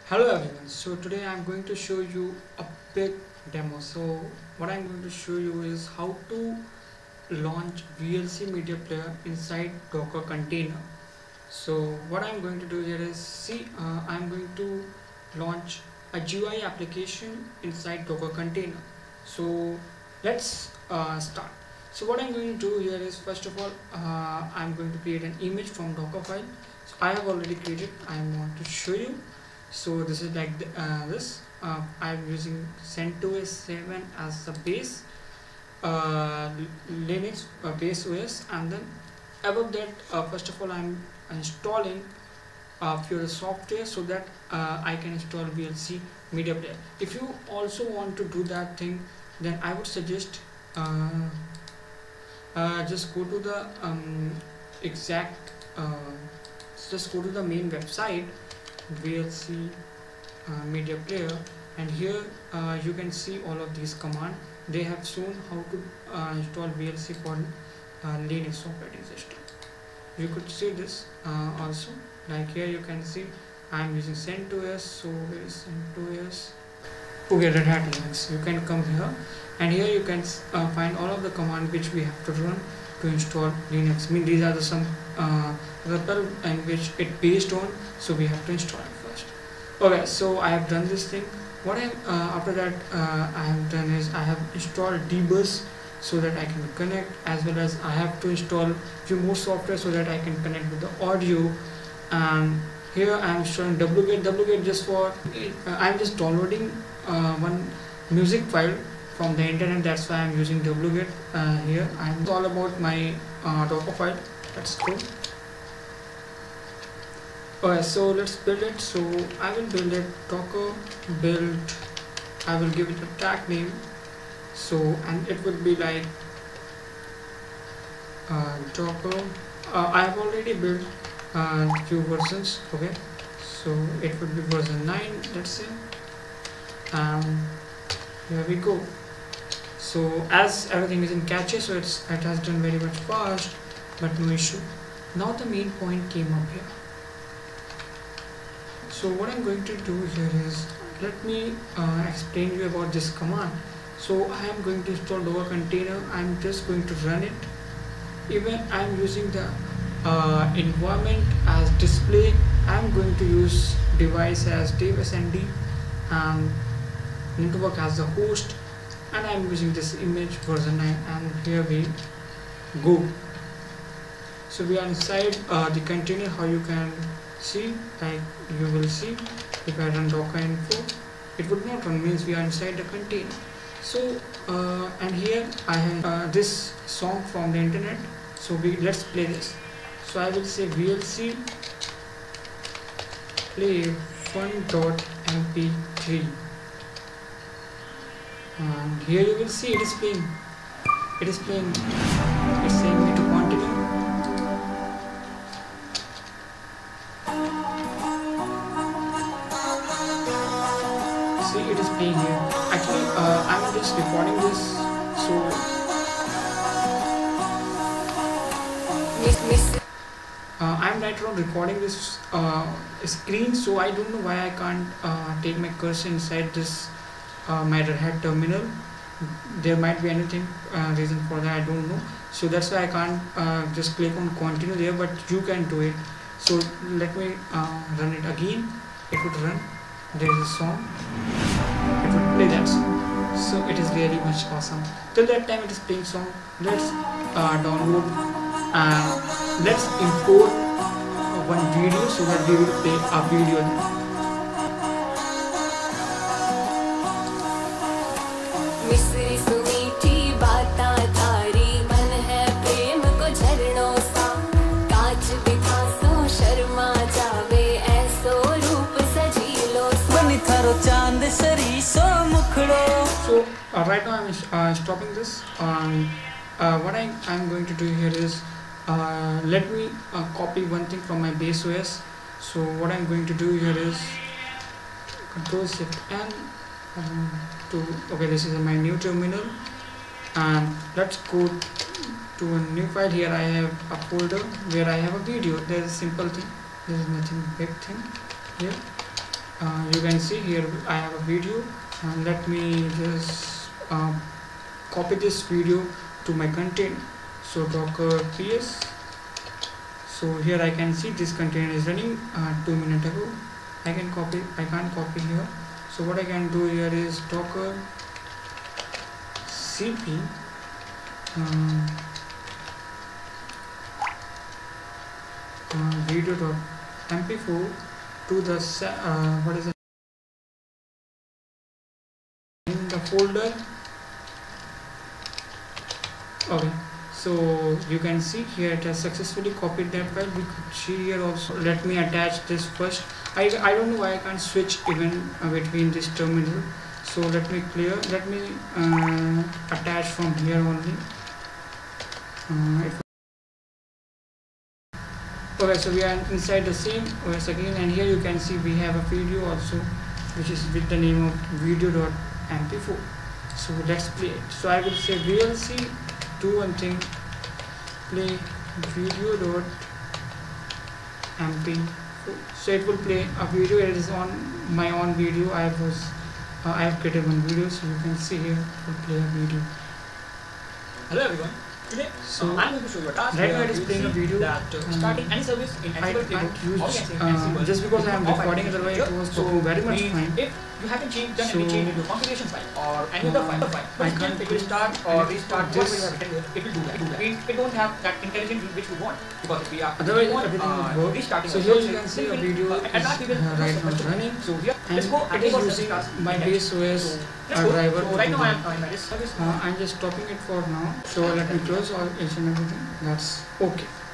Hello everyone, so today I'm going to show you a big demo. So what I'm going to show you is how to launch VLC media player inside Docker container. So what I'm going to do here is I'm going to launch a GUI application inside Docker container. So let's start. So what I'm going to do here is, first of all, I'm going to create an image from Docker file. So I have already created. I want to show you. So this is like this. I'm using CentOS 7 as the base, Linux base OS, and then above that, first of all, I'm installing few software so that I can install VLC media player. If you also want to do that thing, then I would suggest just go to the exact just go to the main website, VLC media player, and here you can see all of these commands. They have shown how to install VLC for Linux operating system. You could see this also, like here you can see I'm using CentOS. So where is CentOS? Okay, Red Hat Linux. You can come here, and here you can find all of the commands which we have to run to install Linux. I mean, these are the some REPL in which it based on, so we have to install it first. Okay, so I have done this thing. What I after that I have done is I have installed dbus so that I can connect, as well as I have to install few more software so that I can connect with the audio. And here I am installing wget just for I'm just downloading one music file from the internet. That's why I'm using wget. Here I'm all about my Docker file. Let's go. Okay, so let's build it. So I will build it Docker build. I will give it a tag name. So, and it would be like Docker. I have already built few versions. Okay, so it would be version 9, let's say. Here we go. So as everything is in cache, so it has done very much fast, but no issue. Now the main point came up here. So what I'm going to do here is, let me explain you about this command. So I am going to install Docker container. I'm just going to run it. Even I'm using the environment as display. I'm going to use device as DevSND and network as the host, and I'm using this image version 9, and here we go. So we are inside the container. How you can see, like you will see, if I run docker info, it would not run, means we are inside the container. So and here I have this song from the internet. So let's play this. So I will say VLC play fun.mp3, and here you will see it is playing. It's saying me to continue. It is playing here. Actually, I'm just recording this, so I'm right now recording this screen. So I don't know why I can't take my cursor inside this my Red Hat terminal. There might be anything reason for that, I don't know. So that's why I can't just click on continue there, but you can do it. So let me run it again. It would run. There is a song. It would play that song. So it is really much awesome. Till that time it is playing song. Let's download and let's import one video so that we will play a video. So right now I'm stopping this, and what I'm going to do here is let me copy one thing from my base OS. So what I'm going to do here is Control Shift N okay, this is my new terminal, and let's go to a new file. Here I have a folder where I have a video. There is a simple thing, there is nothing big thing here. you can see here I have a video, and let me just copy this video to my container. So docker ps. So here I can see this container is running 2 minutes ago. I can't copy here. So what I can do here is docker cp video.mp4 to the what is it in the folder. Okay, so you can see here it has successfully copied that file. We could see here also. Let me attach this first. I don't know why I can't switch even between this terminal. So let me attach from here only. Okay, so we are inside the same OS again, and here you can see we have a video also, which is with the name of video.mp4. So let's play it. So I will say VLC, do one thing, play video.mp4. So it will play a video. It is on my own video. I have created one video, so you can see here it will play a video. Hello everyone. Today, so I'm going to show you a task right now it is playing a video that starting any service in Ansible playbook, just because I am recording, otherwise it was taking very much time. If you haven't done any change in your configuration file or any other file, but still it will start or restart this. It will do that. We don't have that intelligence which we want, because if we are otherwise everything will work. restarting. So here you can see a video is right now running. So here, and let's go. It is using my base OS driver. So right now I am in my service. I'm just stopping it for now. So let me close all each and everything. That's okay.